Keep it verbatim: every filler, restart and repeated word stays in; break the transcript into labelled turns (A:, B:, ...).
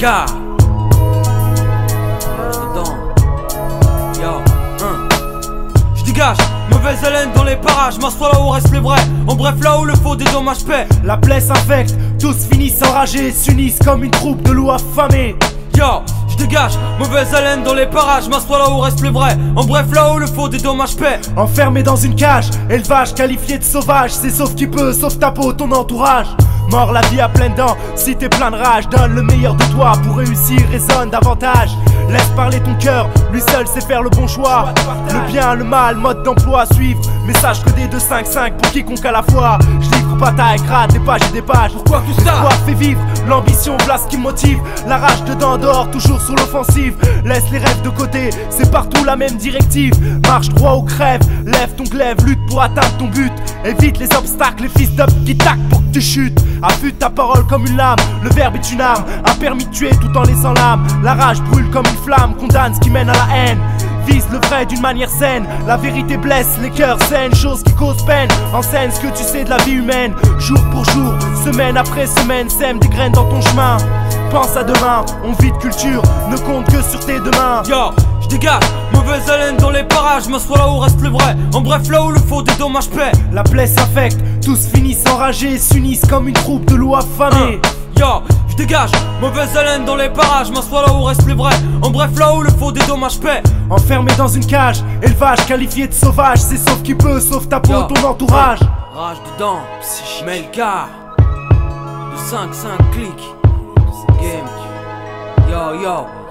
A: Melka. Dedans. Yo, hein. J'dégage, mauvaise haleine dans les parages. M'assois là où restent les vrais. En bref, là où le faux dédommage paix.
B: La plaie s'infecte, tous finissent enragés, s'unissent comme une troupe de loups affamés.
A: Yo, j'dégage, mauvaise haleine dans les parages. M'assois là où restent les vrais. En bref, là où le faux dédommage paix.
B: Enfermé dans une cage, élevage qualifié de sauvage. C'est sauf qui peut, sauf ta peau, ton entourage. Mort la vie à pleines dents, si t'es plein de rage. Donne le meilleur de toi pour réussir, raisonne davantage. Laisse parler ton cœur, lui seul sait faire le bon choix. Le bien, le mal, mode d'emploi à suivre. Message codé de cinq cinq pour quiconque à la fois. Je livre bataille, grade des pages et des pages.
A: Pourquoi tout ça?
B: L'espoir fait vivre, l'ambition voilà ce qui me motive. La rage dedans dehors, toujours sur l'offensive. Laisse les rêves de côté, c'est partout la même directive. Marche droit ou crève, lève ton glaive, lutte pour atteindre ton but. Évite les obstacles, les fils d'up qui taquent pour que tu chutes. Affûte ta parole comme une lame, le verbe est une arme. Un permis de tuer tout en laissant l'âme. La rage brûle comme une flamme, condamne ce qui mène à la haine. Vise le vrai d'une manière saine, la vérité blesse, les cœurs saines, choses qui causent peine. Enseigne ce que tu sais de la vie humaine, jour pour jour, semaine après semaine, sème des graines dans ton chemin. Pense à demain, on vit de culture, ne compte que sur tes deux mains.
A: Yo, j'dégage, mauvaise haleine dans les parages. M'assois là où reste le vrai. En bref, là où le faux dédommage paix.
B: La plaie s'infecte, tous finissent enragés, s'unissent comme une troupe de loups affamés.
A: Yo, j'dégage, mauvaise haleine dans les parages. M'assois là où reste les vrais. En bref, là où le faux dédommage paix.
B: Enfermé dans une cage, élevage qualifié de sauvage. C'est sauf qui peut, sauf ta peau,
A: Yo.
B: ton entourage.
A: Rage dedans, Melka. De cinq cinq clics. Game. Yo, yo.